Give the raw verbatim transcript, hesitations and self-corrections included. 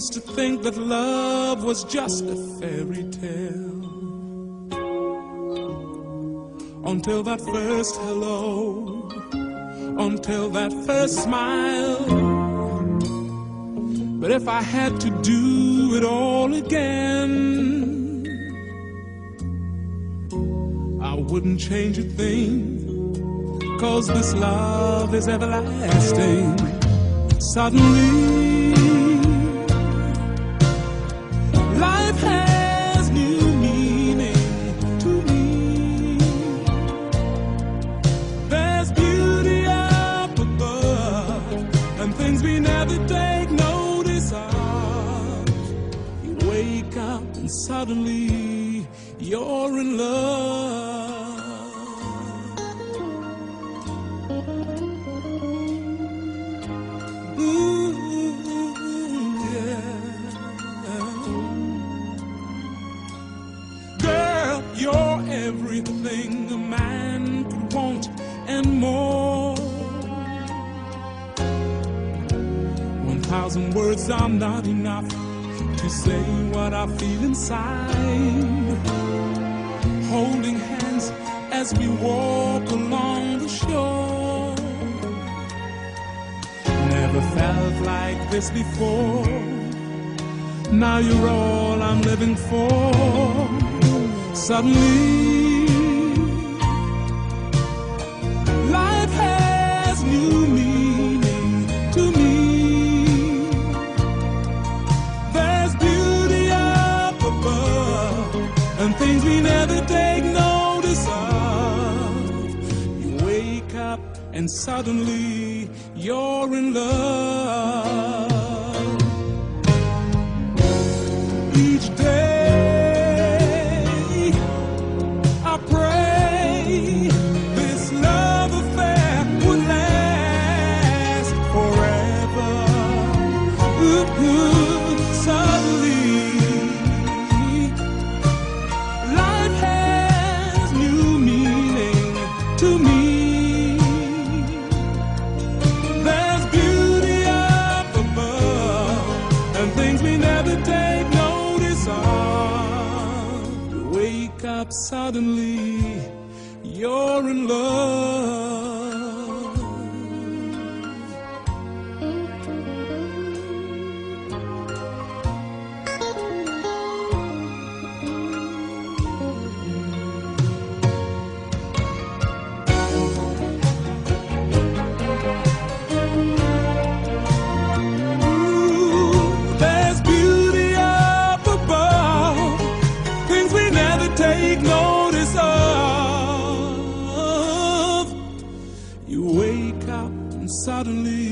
used to think that love was just a fairy tale, until that first hello, until that first smile. But if I had to do it all again, I wouldn't change a thing, 'cause this love is everlasting. Suddenly, life has new meaning to me. There's beauty up above, and things we never take notice of. You wake up and suddenly you're in love. You're everything a man could want and more. One thousand words are not enough to say what I feel inside. Holding hands as we walk along the shore. Never felt like this before. Now you're all I'm living for. Suddenly, life has new meaning to me. There's beauty up above, and things we never take notice of. You wake up and suddenly you're in love. Each day up, suddenly you're in love. Ooh, there's beauty up above, things we never take notice of. You wake up and suddenly